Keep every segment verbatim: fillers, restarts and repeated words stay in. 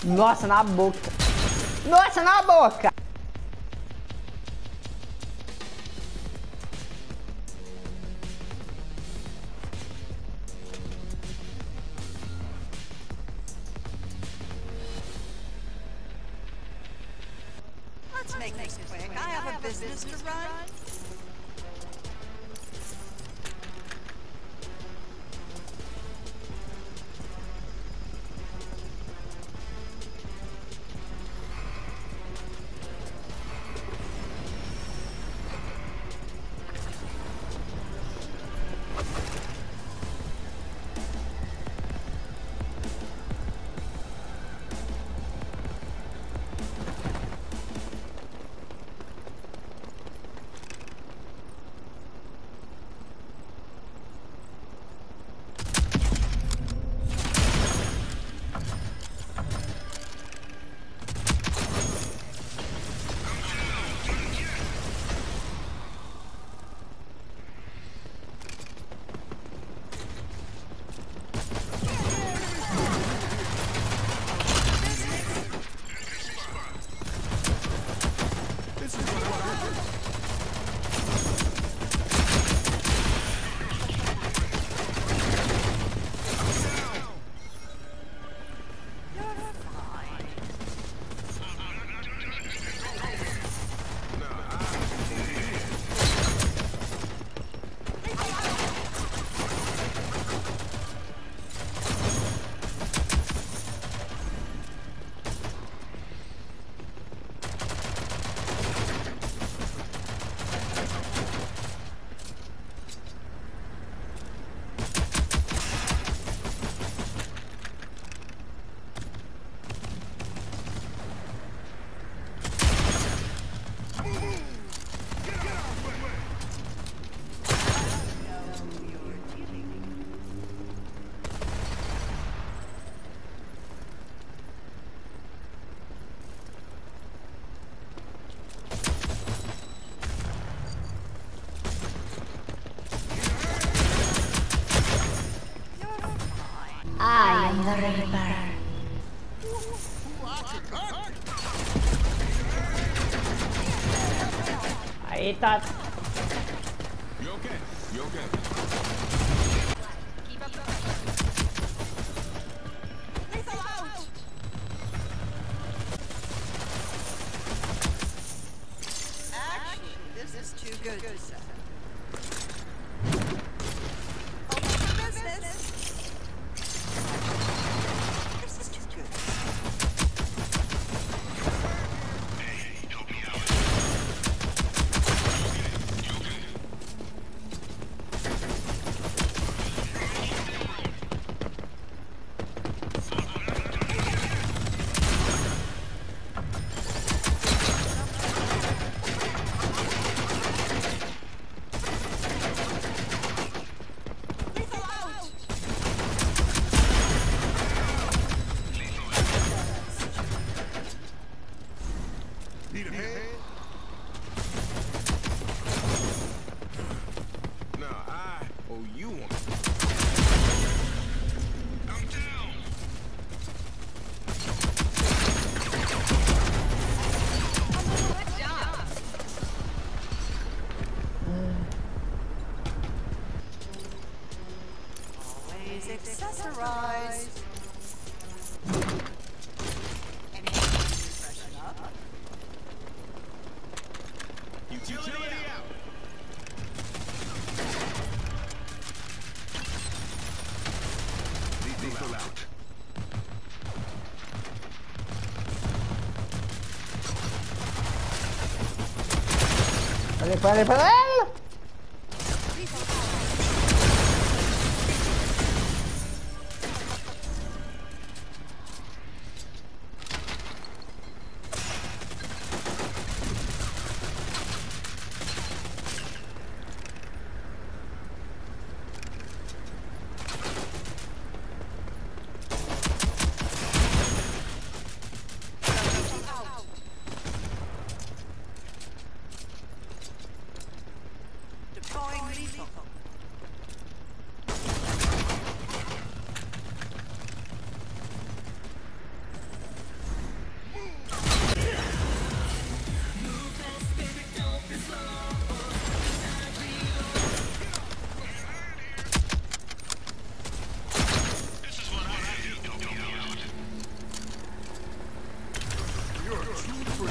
Nossa, na boca. Nossa, na boca. Let's make this quick. I have a business to run. I am the Reaper. Aí tá. You okay? You okay? Keep up the lethal out! Actually, this is too good to say. Open for business. This is too good. Hey, help me out. You okay? Lethal out! Need a hand? Nah, I owe you one. I'm down. Good job. Always accessorize. Anything to freshen up? Utility out. Lethal out. Peraí, peraí, peraí.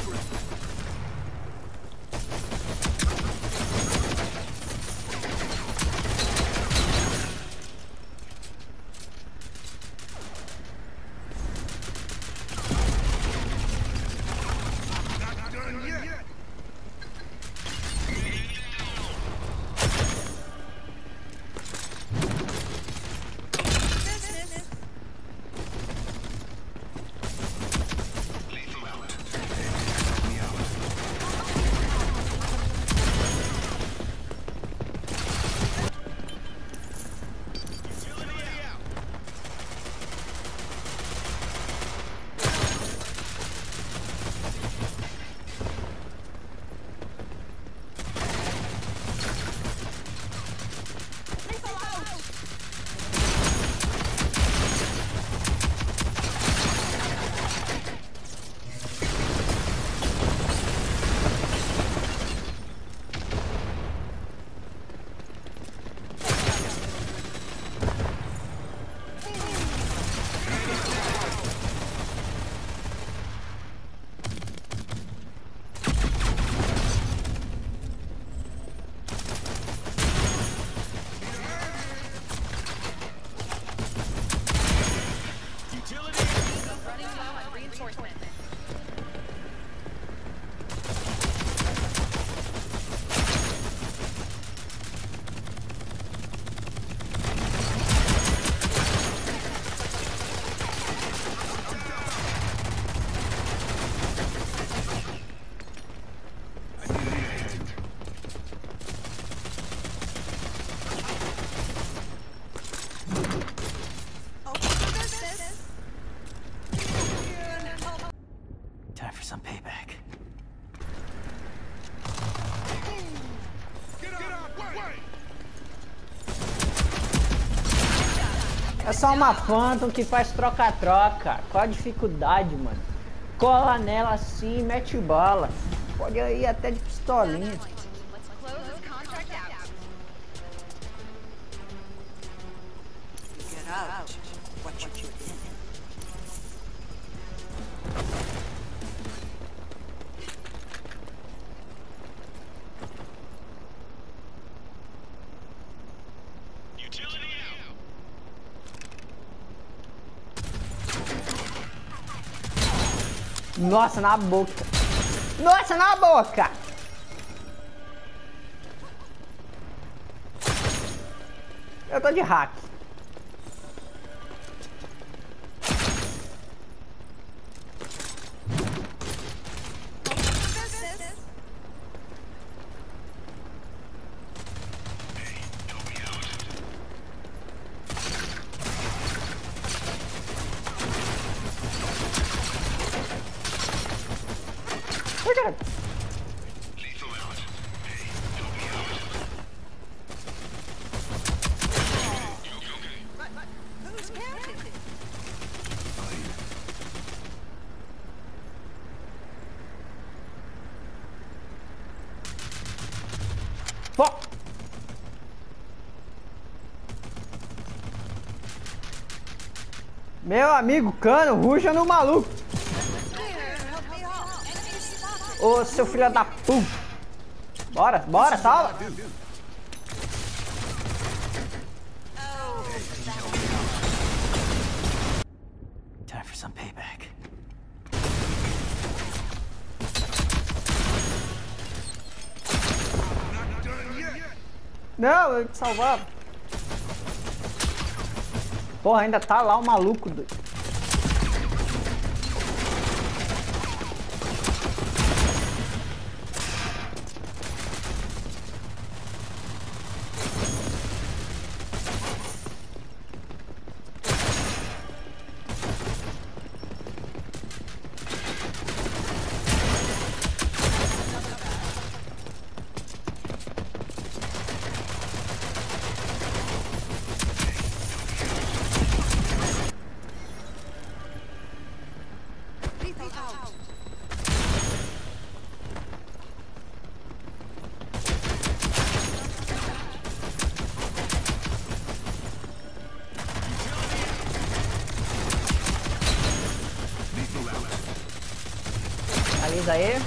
Time for some payback. É só uma Phantom que faz troca-troca. Qual a dificuldade, mano? Cola nela assim e mete bala. Pode ir até de pistolinha. Let's close this contract out. Get out what you put in. Utility out. Nossa, na boca. Nossa, na boca. Eu tô de hack. Look at him. Lethal out. Hey, help me out. You okay? Who's counting? Pô. Meu amigo Cano, ruja no maluco. Ô, seu filho da puta. Bora, bora, salva. Time for some payback. Not done yet. Não, eu te salvava. Porra, ainda tá lá o maluco. Do... Finaliza aí.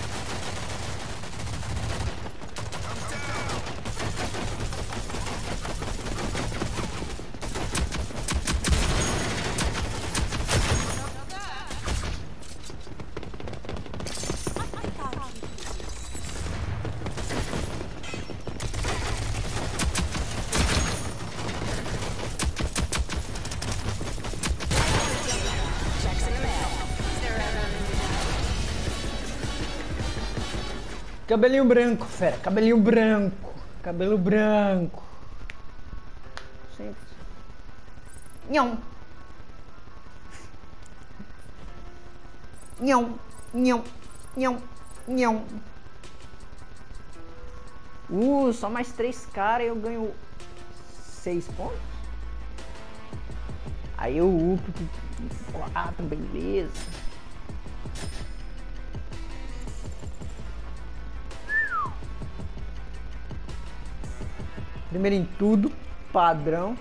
Cabelinho branco, fera. Cabelinho branco. Cabelo branco. Simples. Nhão. Nhão. Nhão. Nhão. Nhão. Uh, só mais três caras e eu ganho seis pontos. Aí eu upo quatro, beleza. Primeiro em tudo, padrão.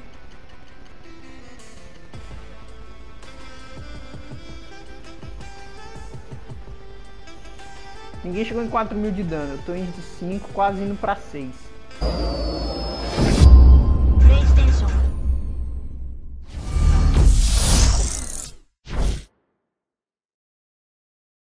Ninguém chegou em quatro mil de dano. Eu tô em cinco, quase indo pra seis.